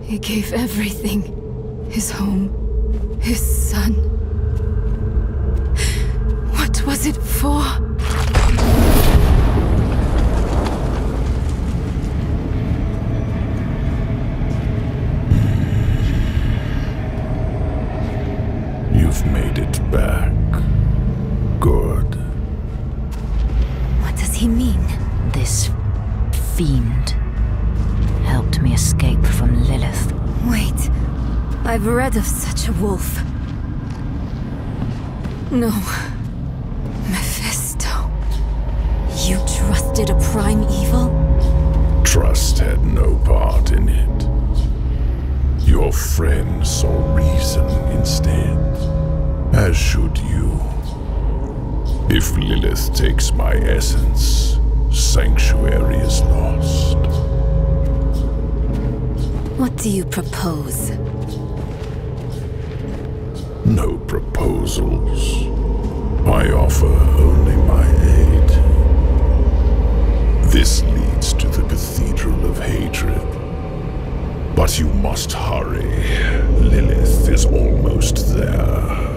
He gave everything. His home, his son. What was it for? You've made it back. Good. What does he mean? This fiend helped me escape from Lilith. Wait, I've read of such a wolf. No. Mephisto. You trusted a prime evil? Trust had no part in it. Your friend saw reason instead, as should you. If Lilith takes my essence, Sanctuary is lost. What do you propose? No proposals. I offer only my aid. This leads to the Cathedral of Hatred. But you must hurry. Lilith is almost there.